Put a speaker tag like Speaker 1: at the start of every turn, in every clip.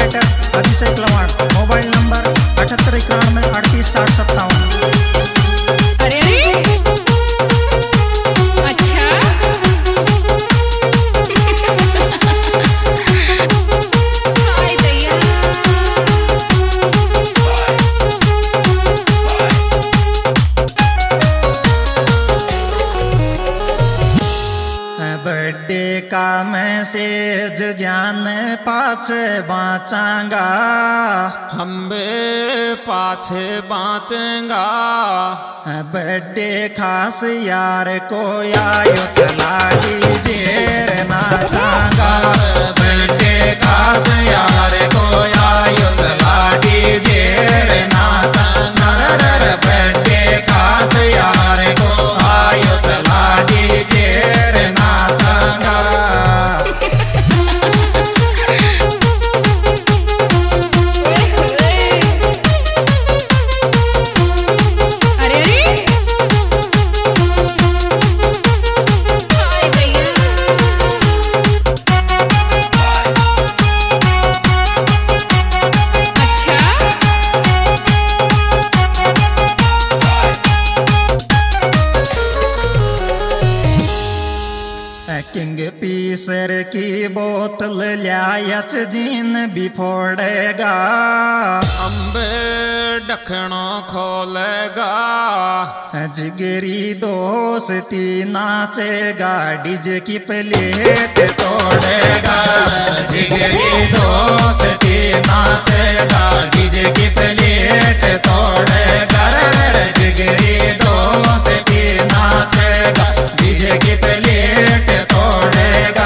Speaker 1: Proprietor Abhishek Lawad, mobile number 7891386057।
Speaker 2: अरे अच्छा हाय दैया
Speaker 1: बर्थडे का मैसेज जान पाछे बाँचांगा,
Speaker 3: हम बे पाछे बाँचेंगा।
Speaker 1: बर्थडे खास यार को आयो चला डीजे नाचांगा। बर्थडे खास यार को आयो चला डीजे नाचांगा। बर्थडे खास यार को आयो चला डीजे नाचांगा। किंग पीसर की बोतल लियाच जीन भी फोड़ेगा,
Speaker 3: अम्बे डखणों खोलेगा।
Speaker 1: जिगरी दोस्ती नाचेगा, डीजे की प्लेट तोड़ेगा। जिगरी दोस्ती नाचेगा, डीजे की प्लेट तोड़ेगा। जिगरी दोस्ती नाचेगा, डीजे की प्लेट तोड़ेगा।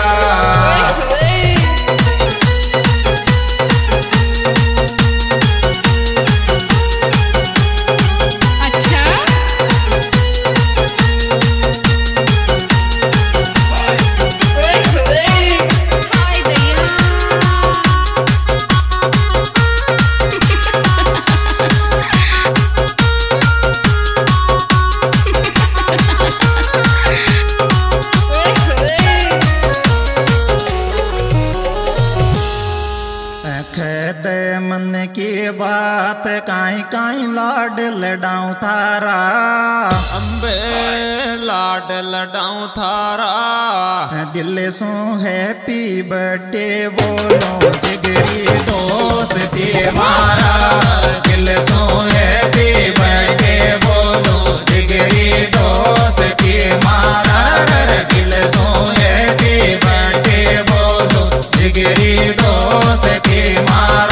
Speaker 2: अच्छा हाय दैया
Speaker 1: खेद मन की बात काई काई लाड लडाऊं थारा,
Speaker 3: अम्बे लाड लडाऊं थारा।
Speaker 1: दिल सो हैप्पी बर्थडे बोलो जिगरी दोस्ती मारा। दिल सो हैप्पी बर्थडे बोलो जिगरी दोस्ती मारा। दिल सो हैप्पी बर्थडे बोलो जिगरी दोस्ती मारा।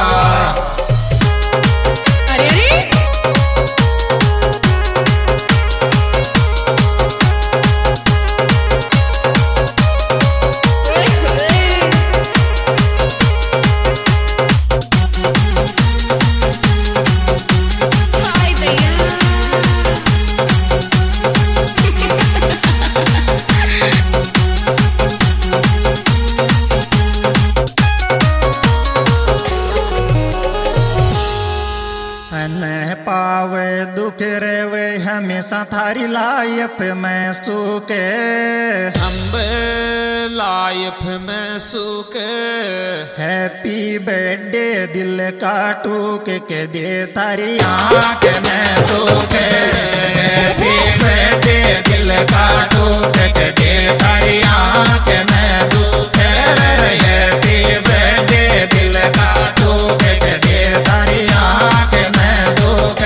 Speaker 1: न पावे दुख रेवे हमेशा थारी लाइफ में सुख।
Speaker 3: अम्बे लाइफ में सुख।
Speaker 1: हैप्पी बर्थडे दिल का टूक के दे थारी आँख में दुख। हैप्पी बर्थडे दिल का टूक के दे थारी आँख में दुख। हैप्पी बर्थडे दिल का टूक के दे थारी आँख में दुख।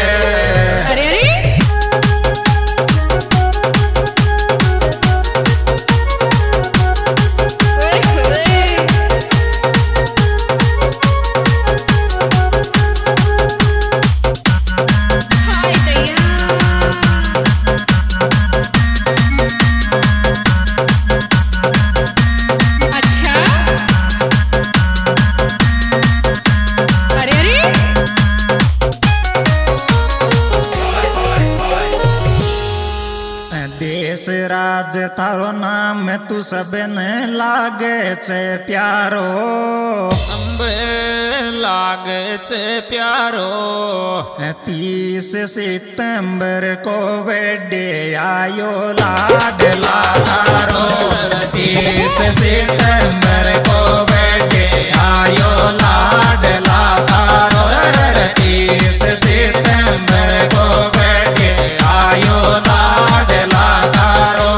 Speaker 2: हाय दैया
Speaker 1: देश राज थारो नाम तू सबने लागे छे प्यारो।
Speaker 3: अम्बे लागे छे प्यारो।
Speaker 1: 30 सितंबर को बर्थडे आयो लाडला थारो। 30 सितंबर को बर्थडे आयो लाडला तारो 30 सितंबर को बर्थडे आयो लाडला तारो।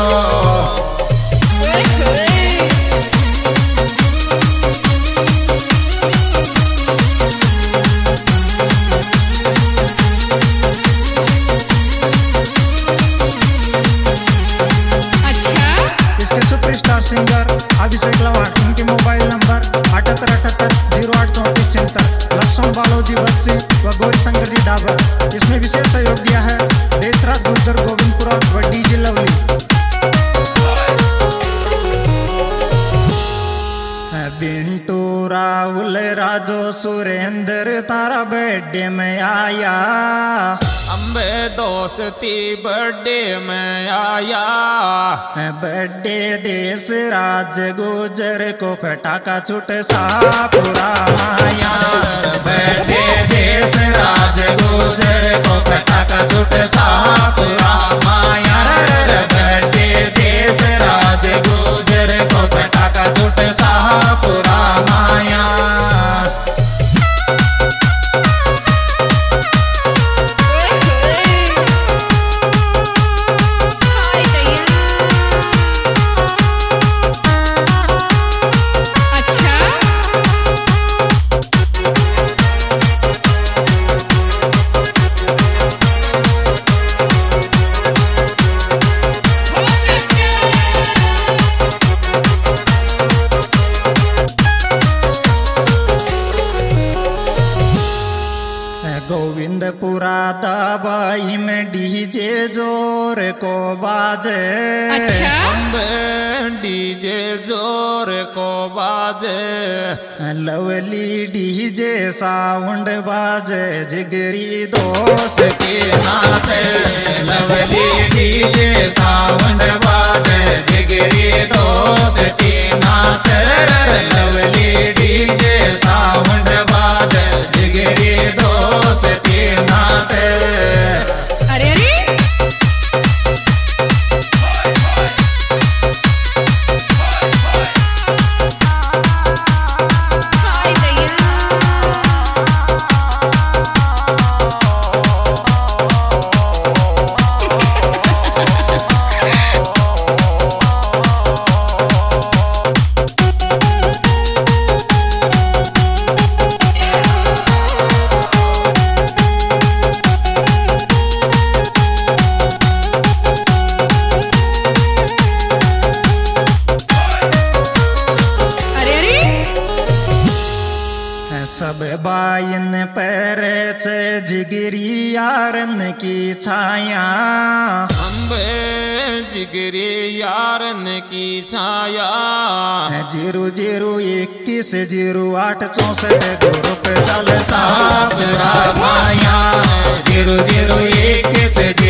Speaker 1: इसके सुपरस्टार सिंगर अभिषेक लवाट, उनके मोबाइल नंबर 7878-0834 लक्ष्मण बालोजी बस्सी व गौरी शंकर जी डाबर। इसमें विशेष सहयोग दिया है देशराज गुर्जर गोविंदपुरा व डीजे लवली। बिंटू राहुल राजो सुरेंद्र तारा बर्थडे में आया।
Speaker 3: अम्बे दोस्ती बर्थडे में आया।
Speaker 1: बर्थडे देश राज गुजर को फटाका छूट सा पूरा माया। बर्थडे देश राज गुजर को फटाका छूट सा पूरा माया। बर्थडे देश राज गुजर को फटाका छूट सा पूरा माया। गोविंदपुरा दवाई में डीजे जोर को बाजे।
Speaker 3: अम्बे डीजे जोर को बाजे।
Speaker 1: लवली डीजे साउंड बाजे जिगरी दोस्त के नाचे। लवली डीजे साउंड बाजे जिगरी दोस्त के नाचे। लवली डीजे साउंड बाजे जिगरी दोस्त के नाचे।
Speaker 2: अरे अरे हाय दैया।
Speaker 1: सब बाइन पैर से जिगरी यारन की छाया।
Speaker 3: अम्बे जिगरी यारन की छाया।
Speaker 1: 00210864 ग्रुप चल साफ रामाया। 0021